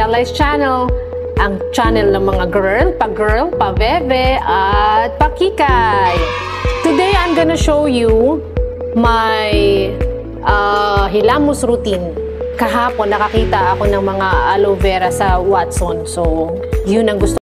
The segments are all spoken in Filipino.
Ghelai's channel, ang channel ng mga girl, pa-bebe, at pa-kikay. Today, I'm gonna show you my Hilamos routine. Kahapon, nakakita ako ng mga aloe vera sa Watson. So, yun ang gusto.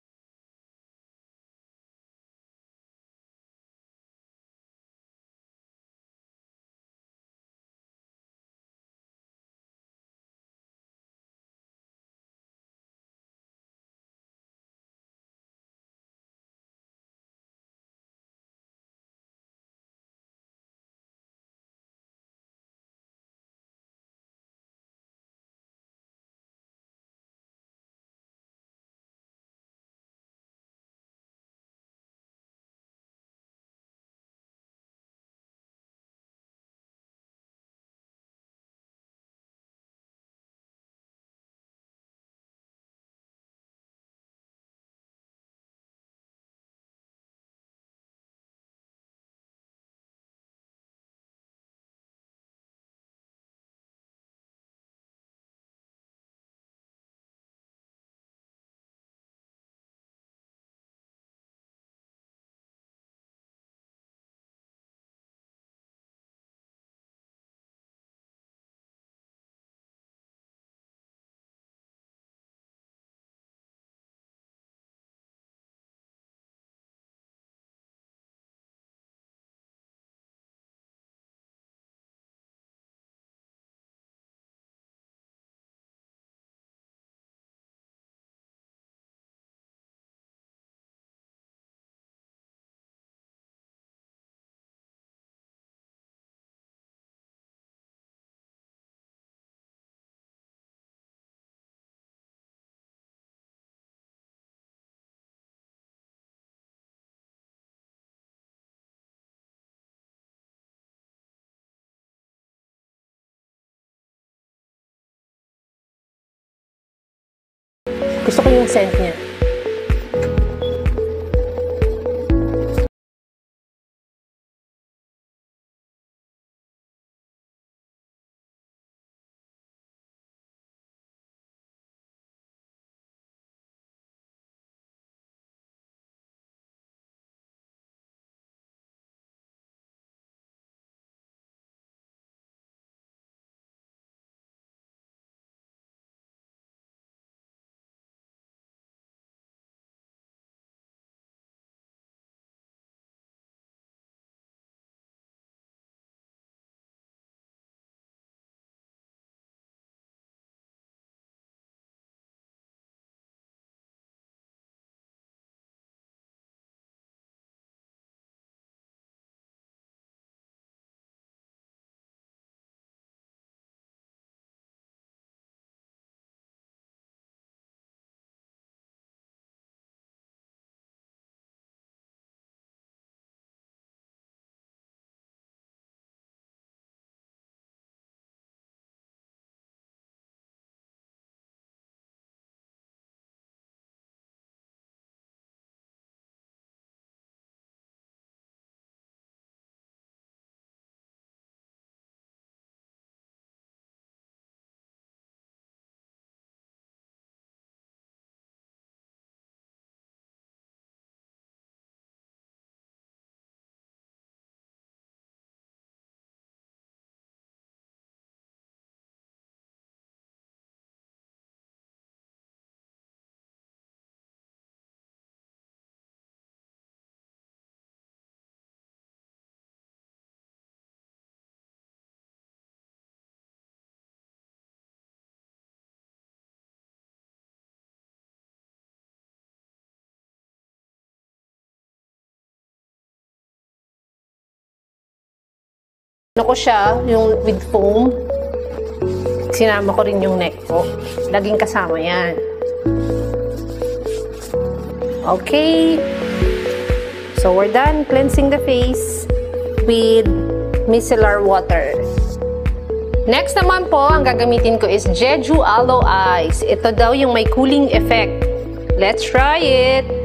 Gusto ko yung scent niya. Ano ko siya, yung with foam. Sinama ko rin yung neck ko. Laging kasama yan. Okay. So, we're done cleansing the face with micellar water. Next naman po, ang gagamitin ko is Jeju Aloe Eyes. Ito daw yung may cooling effect. Let's try it!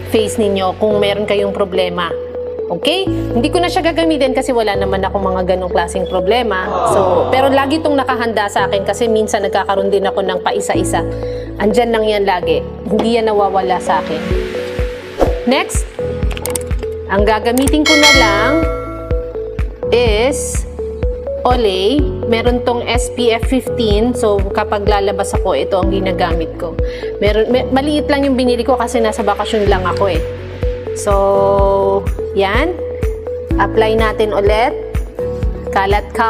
face ninyo kung meron kayong problema. Okay? Hindi ko na siya gagamitin kasi wala naman ako mga ganong klaseng problema. So, pero lagi itong nakahanda sa akin kasi minsan nagkakaroon din ako ng paisa-isa. Andyan lang yan lagi. Hindi yan nawawala sa akin. Next, ang gagamitin ko na lang is Aloe. Meron tong SPF 15. So, kapag lalabas ako, ito ang ginagamit ko. Maliit lang yung binili ko kasi nasa bakasyon lang ako eh. So, yan. Apply natin ulit. Kalat ka.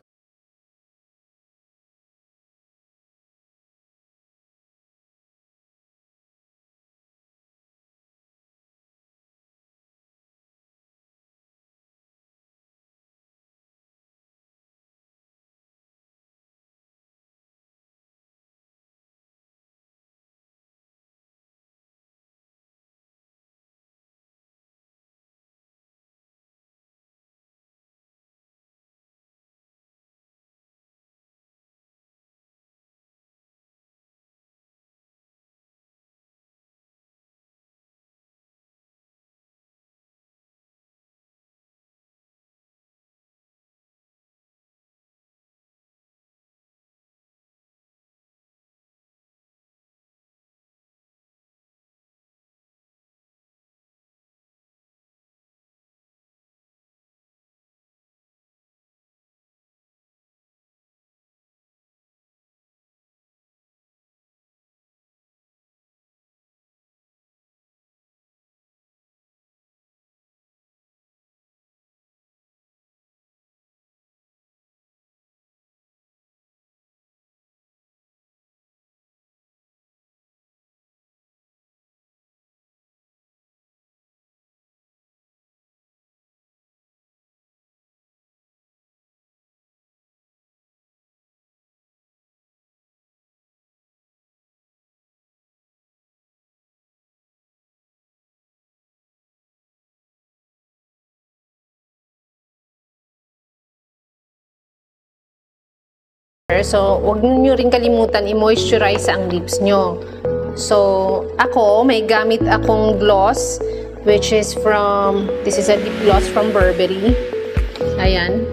So, huwag niyo rin kalimutan i-moisturize ang lips nyo. So, ako, may gamit akong gloss, which is this is a lip gloss from Burberry. Ayan.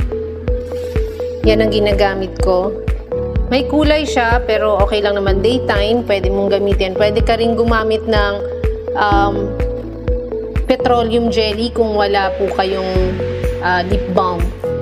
Yan ang ginagamit ko. May kulay siya, pero okay lang naman. Daytime, pwede mong gamitin. Pwede ka rin gumamit ng petroleum jelly kung wala po kayong lip balm.